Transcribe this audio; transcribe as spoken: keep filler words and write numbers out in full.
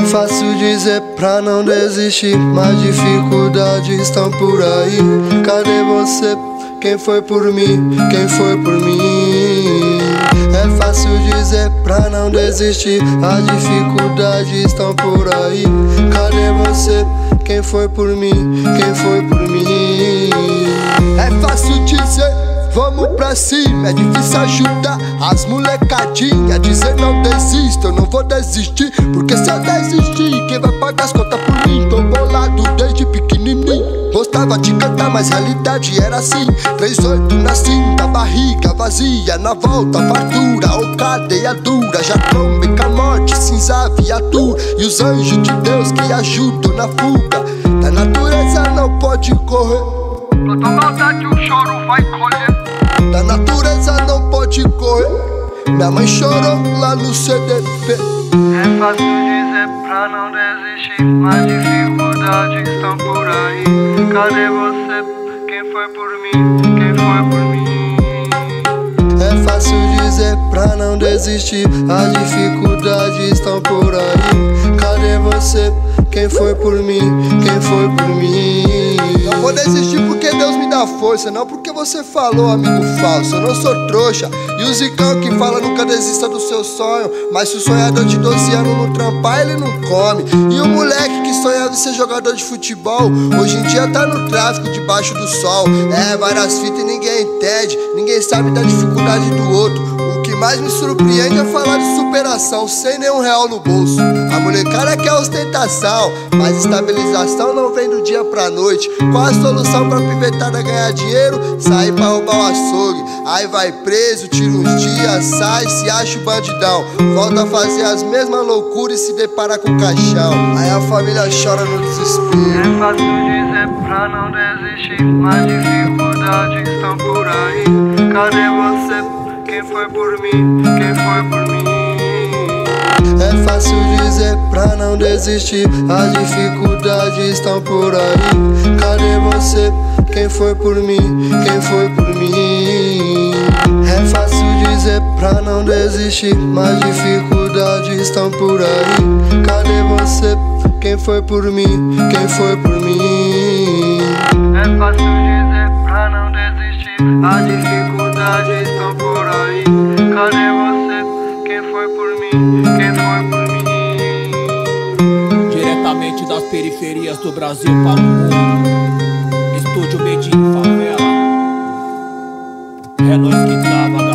fácil dizer pra não desistir, mas dificuldades estão por aí. Cadê você? Quem foi por mim? Quem foi por mim? É fácil dizer pra não desistir, as dificuldades estão por aí. Cadê você? Quem foi por mim? Quem foi por mim? É fácil dizer, vamos pra cima, é difícil ajudar as molecadinhas. Dizer não desista, eu não vou desistir, porque se eu desistir, quem vai pagar as contas por mim? Tô bolado desde pequenininho, gostava de cantar, mas realidade era assim. Três oito na cinta, barriga vazia, na volta fartura ou cadeia dura. Já tomei com a morte, cinza, viatura, e os anjos de Deus que ajudam na fuga. Da natureza não pode correr, toda maldade o choro vai colher. Da natureza não pode correr, minha mãe chorou lá no C D P. É fácil dizer pra não desistir, mas dificuldades estão por aí. Cadê você? Quem foi por mim? Quem foi por mim? É fácil dizer pra não desistir, as dificuldades estão por aí. Cadê você? Quem foi por mim? Quem foi por mim? Não vou desistir porque Deus me dá força, não porque você falou, amigo falso. Eu não sou trouxa, e o Zicão que fala nunca desista do seu sonho. Mas se o sonhador de doze anos não trampar, ele não come. E o moleque que sonhava em ser jogador de futebol, hoje em dia tá no tráfico debaixo do sol. É, várias fitas e ninguém entende, ninguém sabe da dificuldade do outro. O que mais me surpreende é falar de superação sem nenhum real no bolso. A molecada quer ostentação, mas estabilização não vem do dia pra noite. Qual a solução pra pivetada ganhar dinheiro? Sair pra roubar o açougue, aí vai preso, tira uns dias, sai, se acha o bandidão, volta a fazer as mesmas loucuras e se depara com o caixão. Aí a família chora no desespero. É fácil dizer pra não desistir, mas dificuldades estão por aí. Cadê você? Quem foi por mim? Quem foi por mim? É fácil dizer pra não desistir, as dificuldades estão por aí. Cadê você? Quem foi por mim? Quem foi por mim? É fácil dizer pra não desistir, mas dificuldades estão por aí. Cadê você? Quem foi por mim? Quem foi por mim? É fácil dizer pra não desistir, as dificuldades estão por aí. Cadê você? Quem foi por mim? Quem foi por mim? Diretamente das periferias do Brasil para o mundo, Estúdio Medinho Favela. É nós que tava.